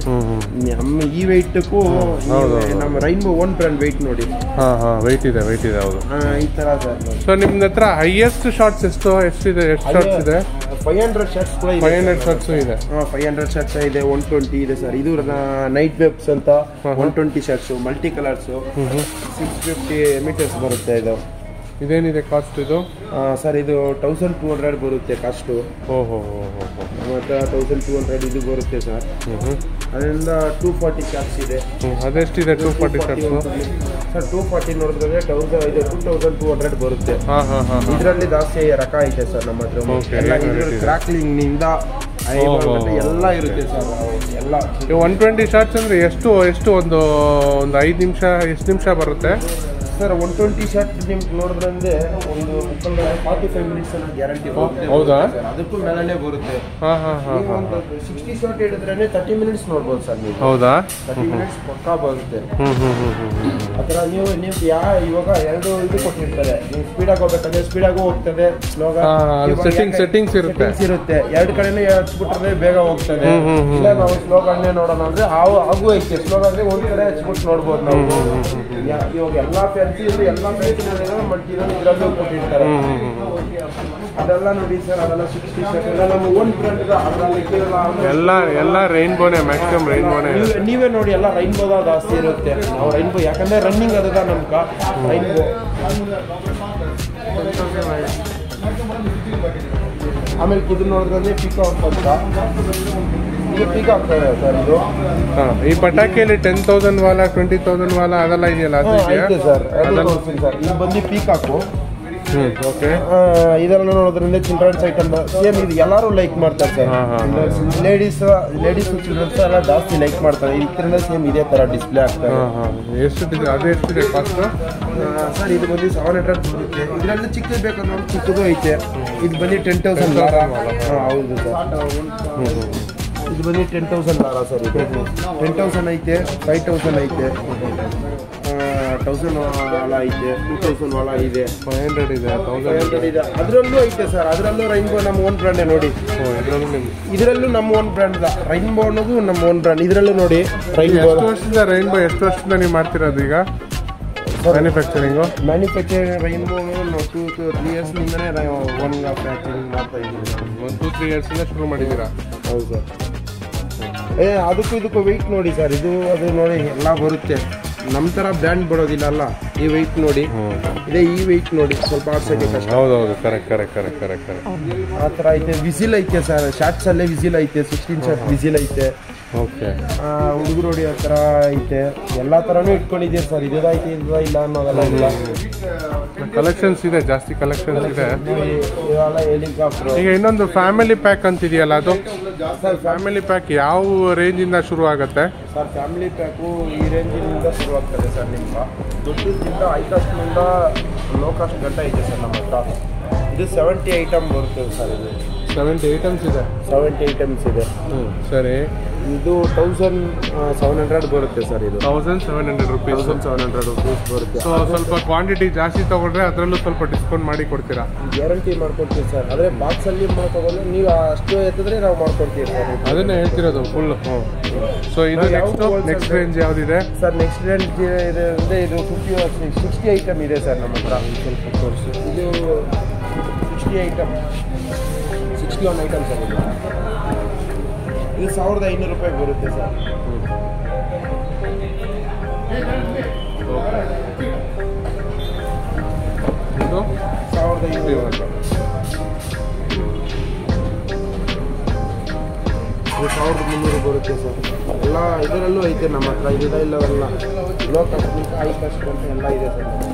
ನಮ್ಮ ಈ ವೆಯ್ಟ್ಗೂ ನಮ್ಮ ರೈನ್ಬೋ ಒನ್ ಬ್ರ್ಯಾಂಡ್ ವೆಯ್ಟ್ ನೋಡಿ. ಹಾ ಹಾ ವೆಯ್ಟ್ ಇದೆ, ವೆಯ್ಟ್ ಇದೆ. ಹೌದು, ಈ ತರ ಸರ್. ಸೊ ನಿಮ್ದ ಹತ್ರ ಹೈಯೆಸ್ಟ್ ಶಾರ್ಟ್ಸ್ ಎಷ್ಟು ಎಷ್ಟಿದೆ? ಎಷ್ಟು ಶಾರ್ಟ್ಸ್ ಇದೆ? ಫೈವ್ ಹಂಡ್ರೆಡ್ ಶರ್ಟ್ಸ್ ಕೂಡ ಫೈವ್ ಹಂಡ್ರೆಡ್ ಶಾರ್ಟ್ಸ್ ಇದೆ. ಫೈವ್ ಹಂಡ್ರೆಡ್ ಶರ್ಟ್ಸ್ ಇದೆ, ಒನ್ ಟ್ವೆಂಟಿ ಇದೆ ಸರ್. ಇದು ನೈಟ್ ವೆಬ್ಸ್ ಅಂತ one twenty shots, multi colours, six fifty metres ಬರುತ್ತೆ. ಇದು ಇದೇನಿದೆ ಕಾಸ್ಟ್ ಇದು? ಸರ್ ಇದು ತೌಸಂಡ್ ಟೂ ಹಂಡ್ರೆಡ್ ಬರುತ್ತೆ ಕಾಸ್ಟು. ಓಹೋ, ಮತ್ತೆ ತೌಸಂಡ್ ಟೂ ಹಂಡ್ರೆಡ್ ಇದು ಬರುತ್ತೆ ಸರ್. ಅದರಿಂದ ಟೂ ಫಾರ್ಟಿ ಶಾರ್ಟ್ಸ್ ಇದೆ. ಅದೆಷ್ಟಿದೆ two forty shots sir? Two forty ನೋಡಿದ್ರೆ ತೌಸಂಡ್ ಇದು ಟೂ ತೌಸಂಡ್ ಟೂ ಹಂಡ್ರೆಡ್ ಬರುತ್ತೆ. ಇದರಲ್ಲಿ ಜಾಸ್ತಿ ರಕ ಐತೆ ಸರ್ ನಮ್ಮ ಹತ್ರ. ಕ್ರಾಕ್ಲಿಂಗ್ ನಿಂದ ಎಲ್ಲ ಇರುತ್ತೆ ಸರ್ ಎಲ್ಲ. ಒನ್ ಟ್ವೆಂಟಿ ಶಾರ್ಟ್ಸ್ ಅಂದರೆ ಎಷ್ಟು ಎಷ್ಟು ಒಂದು ಒಂದು ಐದು ನಿಮಿಷ ಎಷ್ಟು ನಿಮಿಷ ಬರುತ್ತೆ ಸರ್? ಒನ್ ಟ್ವೆಂಟಿ ಶರ್ಟ್ ನಿಮ್ಗೆ ನೋಡಿದ್ರೆ ಒಂದು ಮುಕ್ಕಲ್ ಫಾರ್ಟಿ ಫೈವ್ ಮಿನಿಟ್ಸ್ ಗ್ಯಾರಂಟಿ ಬರುತ್ತೆ. ಹೌದಾ? ಅದಕ್ಕೂ ಮೇಲೇ ಬರುತ್ತೆ. ಹಾಂ ಹಾಂ ಹಾಂ ಒಂದು ಸಿಕ್ಸ್ಟಿ ಶರ್ಟ್ ಹಿಡಿದ್ರೆ ತರ್ಟಿ ಮಿನಿಟ್ಸ್ ನೋಡ್ಬೋದು ಸರ್ ನೀವು. ಹೌದಾ? ತರ್ಟಿ ಮಿನಿಟ್ಸ್ ಪಕ್ಕಾ ಬರುತ್ತೆ. ಹ್ಞೂ ಹ್ಞೂ ಹ್ಞೂ ಹ್ಞೂ ಆ ಥರ ನೀವು ನೀವು ಯಾ ಇವಾಗ ಎರಡು ಇದು ಕೊಟ್ಟಿರ್ತಾರೆ. ನೀವು ಸ್ಪೀಡಾಗಿ ಹೋಗ್ಬೇಕಂದ್ರೆ ಸ್ಪೀಡಾಗೂ ಹೋಗ್ತದೆ, ಸ್ಲೋಗ ಸೆಟ್ಟಿಂಗ್ ಸೆಟ್ಟಿಂಗ್ಸ್ ಇರುತ್ತೆ ಇರುತ್ತೆ ಎರಡು ಕಡೆನೇ ಹಚ್ಬಿಟ್ರೆ ಬೇಗ ಹೋಗ್ತದೆ. ಇಲ್ಲ ನಾವು ಸ್ಲೋಗನ್ನೇ ನೋಡೋಣ ಅಂದ್ರೆ ಹಾವು ಹಾಗೂ ಐತೆ. ಸ್ಲೋಗ ಅಂದ್ರೆ ಒಂದ್ ಕಡೆ ಹಚ್ಬಿಟ್ಟು ನೋಡ್ಬೋದು ನಾವು. ಇವಾಗ ಎಲ್ಲಾ ಫ್ಯಾನ್ಸಿ ಎಲ್ಲ ಫ್ಯಾನ್ಸಿ ಮಲ್ಟಿನಲ್ಲಿ ಇದರಲ್ಲೂ ಕೊಟ್ಟಿರ್ತಾರೆ. ಅದೆಲ್ಲ ನೋಡಿ ಸರ್, ಅದೆಲ್ಲ ಸಿಕ್ಸ್ಟಿ ಶರ್ಟ್ ಎಲ್ಲ ನಮ್ಮ ಓನ್ ಬ್ರ್ಯಾಂಡ್ ಎಲ್ಲ ಎಲ್ಲ ರೈನ್ಬೋನೇ, ಮ್ಯಾಕ್ಸಿಮಮ್ ರೈನ್ಬೋನೇ. ನೀವೇ ನೋಡಿ ಎಲ್ಲ ರೈನ್ಬೋದ ಜಾಸ್ತಿ ಇರುತ್ತೆ. ನಾವು ರೈನ್ಬೋ ಯಾಕಂದ್ರೆ ರನ್ನಿಂಗ್ ಅದ ನಮ್ಗ ರೈನ್ಬೋ. ಆಮೇಲೆ ಇದು ನೋಡಿದ್ರೆ ಪಿಕಾಕ್ ಅಂತ ಇದು ಪಿಕಾಕ್ ಸರ್. ಇದು ಈ ಪಟಾಕಿಯಲ್ಲಿ ಟೆನ್ ತೌಸಂಡ್ ವಾಲ ಟ್ವೆಂಟಿ ತೌಸಂಡ್ ವಾಲ ಅದೆಲ್ಲ ಇದೆಯಲ್ಲ? ಅದು ಇದೆ ಸರ್. ಸರ್ ಇದು ಬಂದು ಪಿಕಾಕು. ಓಕೆ. ಇದೆಲ್ಲ ನೋಡೋದ್ರಿಂದ ಚಿಲ್ಡ್ರನ್ಸ್ ಐಟಮ್ ಸೇಮ್ ಇದು ಎಲ್ಲರೂ ಲೈಕ್ ಮಾಡ್ತಾರೆ ಸರ್. ಲೇಡೀಸ್ ಲೇಡೀಸ್ ಚಿಲ್ಡ್ರನ್ಸ್ ಎಲ್ಲ ಜಾಸ್ತಿ ಲೈಕ್ ಮಾಡ್ತಾರೆ. ಇದರಿಂದ ಸೇಮ್ ಇದೇ ತರ ಡಿಸ್ಪ್ಲೇ ಆಗ್ತದೆ. ಎಷ್ಟು ಅದು ಎಷ್ಟಿದೆ ಕಾಸ್ಟ್ ಸರ್? ಇದು ಬಂದು ಸೆವೆನ್ ಹಂಡ್ರೆಡ್ ಬರುತ್ತೆ. ಇದರಲ್ಲಿ ಚಿಕ್ಕದು ಬೇಕಂದ್ರೆ ಚಿಕ್ಕದು ಐತೆ. ಇದು ಬಂದು ಟೆನ್ ತೌಸಂಡ್ ಹೌದು ಸರ್. ಇದು ಬಂದು ಟೆನ್ ತೌಸಂಡ್ ಲಾರ ಸರ್. ಇದು ಟೆನ್ ತೌಸಂಡ್ ಐತೆ, ಫೈವ್ ತೌಸಂಡ್ ಐತೆ, ತೌಸಂಡ್ ವಾಲ ಐತೆ, ಟೂ ತೌಸಂಡ್ ವಾಲ ಇದೆ, ಫೈವ್ ಹಂಡ್ರೆಡ್ ಇದೆ, ಫೈವ್ ಹಂಡ್ರೆಡ್ ಇದೆ. ಅದರಲ್ಲೂ ಐತೆ ಸರ್. ಅದರಲ್ಲೂ ರೈನ್ಬೋ ನಮ್ಮ ಓನ್ ಬ್ರ್ಯಾಂಡೇ ನೋಡಿ. ಇದರಲ್ಲೂ ನಮ್ಮ ಓನ್ ಬ್ರ್ಯಾಂಡ್ ರೈನ್ಬೋ ಅನ್ನೋದು ನಮ್ಮ ಓನ್ ಬ್ರ್ಯಾಂಡ್. ಇದರಲ್ಲೂ ನೋಡಿ ರೈನ್ಬೋ. ಎಷ್ಟು ವರ್ಷದಿಂದ ರೈನ್ಬೋ ಎಷ್ಟು ವರ್ಷದಿಂದ ನೀವು ಮಾಡ್ತಿರೋದು ಈಗ manufacturing? Manufacturing rainbow two to three ಇಯರ್ಸ್ನಿಂದನೇ ನಾವು ಓನ್ ಫ್ಯಾಕ್ಚರಿಂಗ್ ಮಾಡ್ತಾ ಇದ್ದೀವಿ. ಒಂದು ಟೂ ತ್ರೀ ಇಯರ್ಸಿಂದ ಶುರು ಮಾಡಿದ್ದೀರಾ? ಹೌದು ಸರ್. ಏ ಅದಕ್ಕೂ ಇದಕ್ಕೂ ವೆಯ್ಟ್ ನೋಡಿ ಸರ್. ಇದು ಅದು ನೋಡಿ ಎಲ್ಲ ಬರುತ್ತೆ. ನಮ್ಮ ಥರ ಬ್ರ್ಯಾಂಡ್ ಬರೋದಿಲ್ಲ ಅಲ್ಲ. ಈ ವೆಯ್ಟ್ ನೋಡಿ, ಇದೇ ಈ ವೆಯ್ಟ್ ನೋಡಿ, ಸ್ವಲ್ಪ ಆಡ್ಸೋಕ್ಕೆ ಕಷ್ಟ. ಹೌದೌದು, correct correct correct correct correct ಆ ಥರ ಐತೆ. ವಿಸಿಲ್ ಐತೆ ಸರ್. ಶಾರ್ಟ್ಸಲ್ಲೇ ವಿಸಿಲ್ ಐತೆ, ಸಿಕ್ಸ್ಟೀನ್ ಶಾರ್ಟ್ ವಿಸಿಲ್ ಐತೆ. ಓಕೆ. ಹುಡುಗರು ನೋಡಿ ಆ ಥರ ಐತೆ. ಎಲ್ಲ ಥರನೂ ಇಟ್ಕೊಂಡಿದ್ದೀವಿ ಸರ್. ಇದಾಯ್ತು ಇದ ಇಲ್ಲ ಅನ್ನೋದೆಲ್ಲ ಇಲ್ಲ. ಕಲೆಕ್ಷನ್ಸ್ ಇದೆ, ಜಾಸ್ತಿ ಕಲೆಕ್ಷನ್ಸ್ ಇದೆ. ಇವೆಲ್ಲ ಹೆಲಿಕಾಪ್ಟರ್. ಈಗ ಇನ್ನೊಂದು ಫ್ಯಾಮಿಲಿ ಪ್ಯಾಕ್ ಅಂತಿದೆಯಲ್ಲ, ಅದು ಸರ್ ಫ್ಯಾಮಿಲಿ ಪ್ಯಾಕ್ ಯಾವ ರೇಂಜಿಂದ ಶುರು ಆಗುತ್ತೆ ಸರ್? ಫ್ಯಾಮಿಲಿ ಪ್ಯಾಕು ಈ ರೇಂಜಿನಿಂದ ಶುರು ಆಗ್ತದೆ ಸರ್. ನಿಮ್ಗೆ ದೊಡ್ಡದಿಂದ ಹೈ ಕಾಸ್ಟ್ನಿಂದ ಲೋ ಕಾಸ್ಟ್ ಗಂಟ ಇದೆ ಸರ್ ನಮ್ಮ ಹತ್ರ. ಇದು ಸೆವೆಂಟಿ ಐಟಮ್ ಬರುತ್ತೆ ಸರ್. ಇದು ಸೆವೆಂಟಿ ಐಟಮ್ಸ್ ಇದೆ. ಸೆವೆಂಟಿ ಐಟಮ್ಸ್ ಇದೆ. ಹ್ಞೂ ಸರಿ. ಇದು ತೌಸಂಡ್ ಸೆವೆನ್ ಹಂಡ್ರೆಡ್ ಬರುತ್ತೆ ಸರ್. ಇದು thousand seven hundred rupees thousand seven hundred rupees ಬರುತ್ತೆ. ಸೊ ಸ್ವಲ್ಪ ಕ್ವಾಂಟಿಟಿ ಜಾಸ್ತಿ ತೊಗೊಂಡ್ರೆ ಅದರಲ್ಲೂ ಸ್ವಲ್ಪ ಡಿಸ್ಕೌಂಟ್ ಮಾಡಿ ಕೊಡ್ತೀರಾ? ಗ್ಯಾರಂಟಿ ಮಾಡ್ಕೊಡ್ತೀವಿ ಸರ್. ಆದರೆ ಬಾಕ್ಸಲ್ಲಿ ತಗೊಂಡ್ರೆ ನೀವು ಅಷ್ಟು ಎತ್ತಿದ್ರೆ ನಾವು ಮಾಡ್ಕೊಡ್ತೀವಿ ಸರ್. ಅದನ್ನೇ ಹೇಳ್ತಿರೋದು ಫುಲ್. ಹ್ಞೂ. ಸೊ ಇದು ನೆಕ್ಸ್ಟ್ ನೆಕ್ಸ್ಟ್ ರೇಂಜ್ ಯಾವುದಿದೆ ಸರ್? ನೆಕ್ಸ್ಟ್ ರೇಂಜ್ ಇದೆ ಅಂದರೆ ಇದು ಫಿಫ್ಟಿ ಸಿಕ್ಸ್ಟಿ ಐಟಮ್ ಇದೆ ಸರ್ ನಮ್ಮ ಹತ್ರ. ಸ್ವಲ್ಪ ತೋರಿಸಿ. ಇದು sixty item sixty one item sir. ಇದು ಇದು ಸಾವಿರದ ಐನೂರು ರೂಪಾಯಿ ಬರುತ್ತೆ ಸರ್. ಇದು ಸಾವಿರದ ಐನೂರು ಇದು ಸಾವಿರದ ಮುನ್ನೂರು ಬರುತ್ತೆ ಸರ್. ಎಲ್ಲ ಇದರಲ್ಲೂ ಐತೆ ನಮ್ಮ ಹತ್ರ. ಇದಿದೆ ಇಲ್ಲವೆಲ್ಲ ಲೋ ಕಾಸ್ಟ್ ಹೈ ಕಾಸ್ಟ್ ಅಂತ ಎಲ್ಲ ಇದೆ ಸರ್.